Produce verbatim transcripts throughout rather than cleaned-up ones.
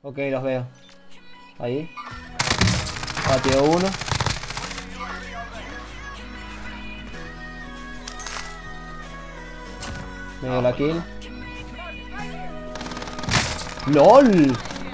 Ok, los veo. Ahí. Batió uno. Me dio la kill. ¡LOL!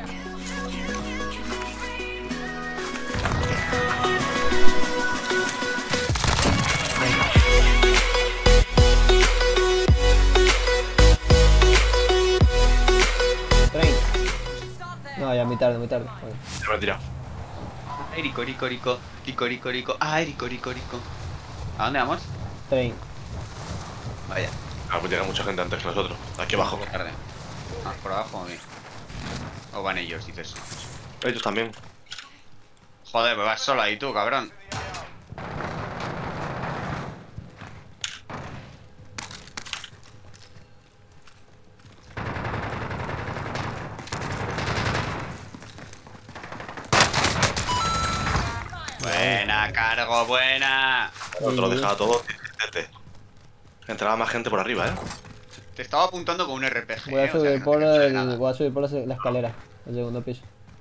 No, ya muy tarde, muy tarde. Bueno. Se me ha tirado. Ay, rico, rico, rico. Rico, rico, rico. Ay, rico, rico, rico. ¿A dónde vamos? Train. Vaya. Ah, pues llega mucha gente antes que nosotros. Aquí abajo. Por tarde. Ah, por abajo o bien. O van ellos, dices. Ellos también. Joder, pues vas solo ahí tú, cabrón. Buena, cargo, buena. Otro lo dejaba todo. Entraba más gente por arriba, eh. Te estaba apuntando con un R P G. Voy a eh, o sea, subir que no por te sale el, nada. voy a subir por la, la escalera, el segundo piso.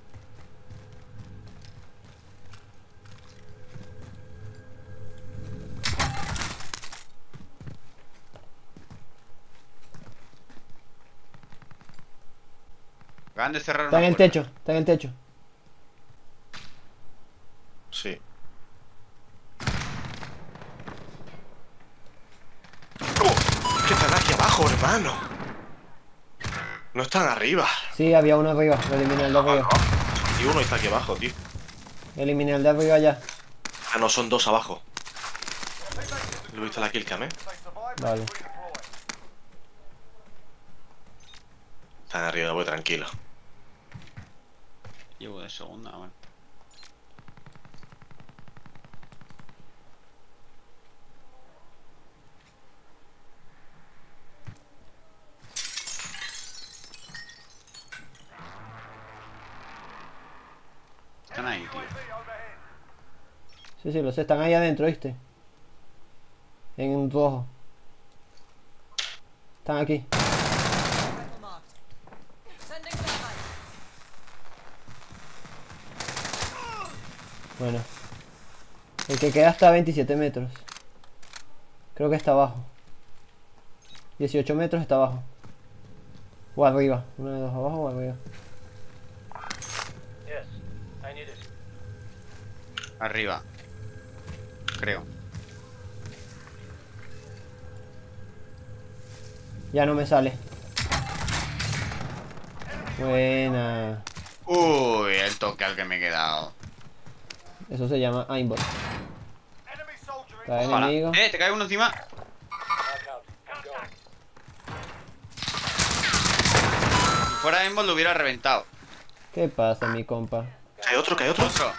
Acaban de cerrar Está una en el puerta. techo, está en el techo. Sí. ¡Oh! ¿Qué están aquí abajo, hermano? No están arriba. Sí, había uno arriba, lo eliminé el de arriba. Y uno está aquí abajo, tío. Eliminé el de arriba ya. Ah, no, son dos abajo. Lo he visto la killcam, eh. Vale. Están arriba, voy tranquilo. Llevo de segunda, bueno. Están ahí, tío. Sí, sí, los están ahí adentro, ¿viste? En rojo. Están aquí. Bueno. El que queda está a veintisiete metros. Creo que está abajo. dieciocho metros está abajo. O arriba. Uno de dos abajo o arriba. Arriba. Creo. Ya no me sale. Buena. Uy, el toque al que me he quedado. Eso se llama aimbot. Está Ojalá. enemigo. Eh, te cae uno encima. Si fuera aimbot lo hubiera reventado. ¿Qué pasa, mi compa? Que hay otro, que hay otro. Otro.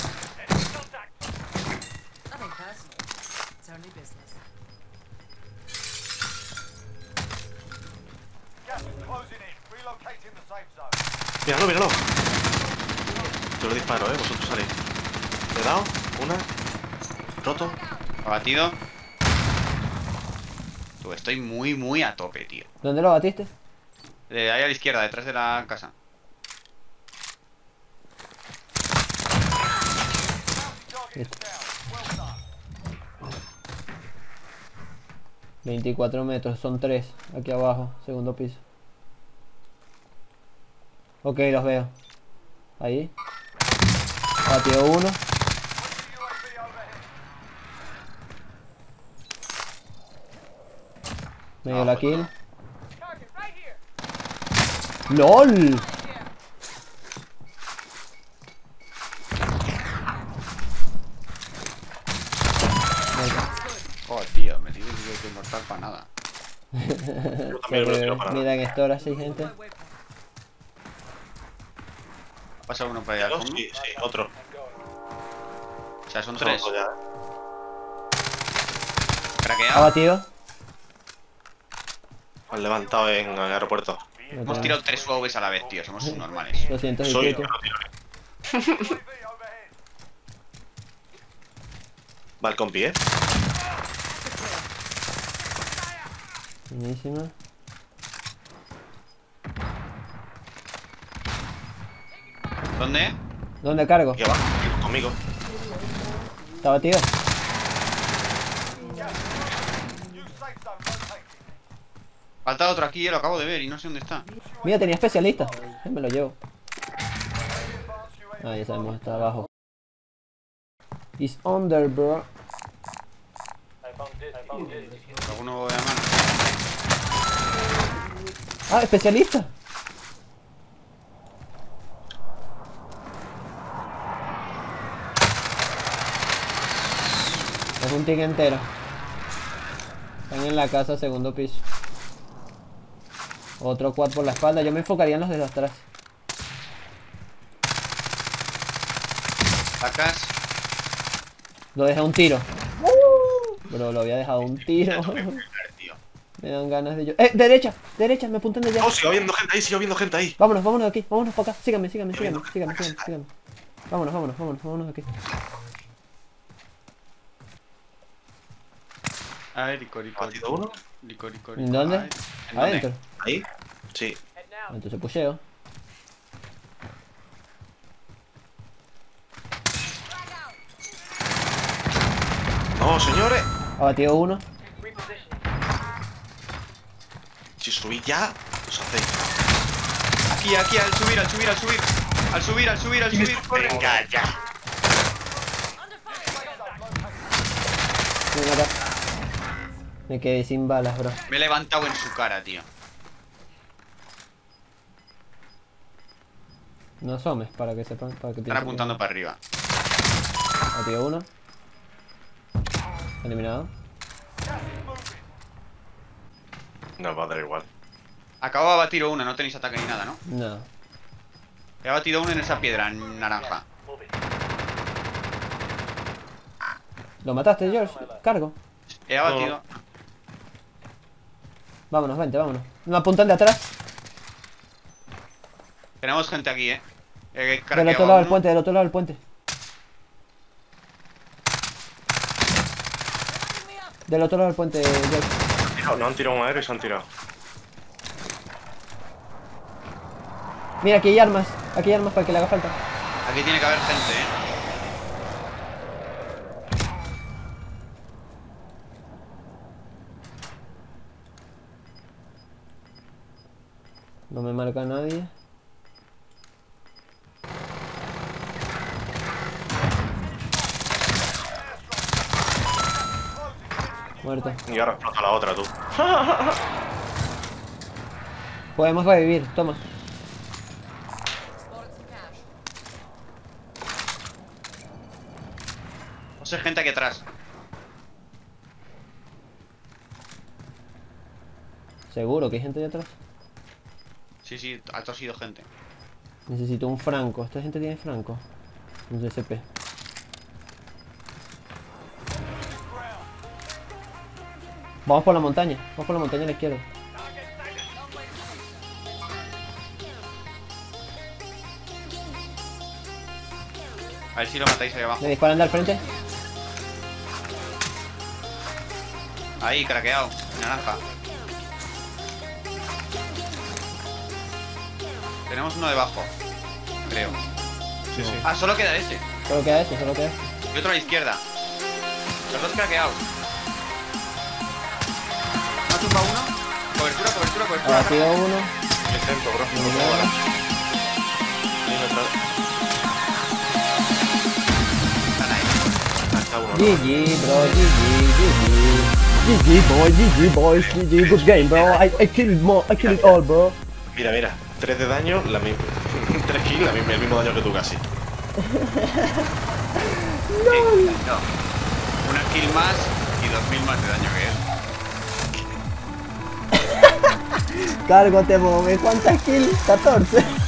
Míralo, míralo. Yo lo disparo, eh. Vosotros salís. Le he dado. Una. Roto. Abatido. Tú, estoy muy, muy a tope, tío. ¿Dónde lo batiste? Eh, ahí a la izquierda, detrás de la casa. Listo. veinticuatro metros, son tres. Aquí abajo, segundo piso. Ok, los veo. Ahí. Batió uno. Me dio la kill. ¡LOL! Joder, tío, me tienes que mortal para nada. Yo también me lo tiro para nada. Miren esto ahora sí, gente. ¿Ha pasado uno para allá al Dos, fondo? sí, sí, otro. O sea, son Otro tres. ya, eh. Ha Craqueado. batido. Han levantado en el aeropuerto. Hemos tirado tres U A Vs a la vez, tío. Somos normales. doscientos Soy y yo que pico. lo tiro. Va el compi, eh. Buenísima. ¿Dónde? ¿Dónde cargo? Aquí abajo, conmigo. ¿Está batido? Falta otro aquí, eh, lo acabo de ver y no sé dónde está. Mira, tenía especialista. Eh, me lo llevo. Ah, ya sabemos, está abajo. It's under, bro. Alguno de mano. Ah, especialista. Es un team entero. Están en la casa, segundo piso. Otro quad por la espalda. Yo me enfocaría en los de atrás. Sacas. Lo dejé a un tiro. Bro, lo había dejado a un tiro. Tío. Me dan ganas de yo. ¡Eh! ¡Derecha! ¡Derecha! Me apuntan de allá. Oh, sigo viendo gente ahí, sigo viendo gente ahí. Vámonos, vámonos de aquí. Vámonos para acá. Síganme, síganme, Estoy síganme. viendo Síganme, gente. síganme, síganme. Vámonos, vámonos, vámonos, vámonos de aquí. Ay, rico, rico. ¿Batido uno? Rico, rico, ¿En rico. dónde? Ay, ¿en dónde? Adentro. ¿Ahí? Sí. Entonces pusheo. No, señores. Abatido uno. Si subís ya, os hacéis. Aquí, aquí, al subir, al subir, al subir. Al subir, al subir, al subir. Corre. Venga, ya. Ven acá. Me quedé sin balas, bro. Me he levantado en su cara, tío. No asomes para que sepan, para que Están piensen. apuntando para arriba. Abatido uno. Eliminado. No, va a dar igual. Acabo de abatir uno, no tenéis ataque ni nada, ¿no? No. He abatido uno en esa piedra, en naranja. ¿Lo mataste, George? Cargo. He abatido. Vámonos, vente, vámonos. Me apuntan de atrás. Tenemos gente aquí, eh. He Del craqueado otro a lado del uno. puente, del otro lado del puente. Del otro lado del puente, George. No, no han tirado un aéreo y se han tirado. Mira, aquí hay armas. Aquí hay armas para que le haga falta. Aquí tiene que haber gente, eh. No me marca nadie. Muerto. Y ahora explota la otra, tú. Podemos revivir, toma. No sé, gente aquí atrás. Seguro que hay gente de atrás. Sí, sí, ha tosido gente. Necesito un franco. Esta gente tiene franco. Un C C P. Vamos por la montaña. Vamos por la montaña a la izquierda. A ver si lo matáis ahí abajo. Me disparan de al frente. Ahí, craqueado. Naranja. Tenemos uno debajo. Creo. Sí, sí. Ah, solo queda ese. Solo queda eso, solo queda eso. Y otro a la izquierda. Los dos craqueados. ¿No ha tumbado uno? Cobertura, cobertura, cobertura. Abatido uno. Qué centro, bro. No puedo Eliminado. parar. Ahí me tra- Están ahí. Ah, está uno. G G, bro. G G, G G. G G, boys. G G, boys. G G, good game, bro. I, I killed more. I killed it all, bro. Mira, mira. tres de daño, la mi... tres kills, la mi- el mismo daño que tú casi. No. Una kill más y dos mil más de daño que él. Cargo, te move. ¿Cuántas kills? catorce.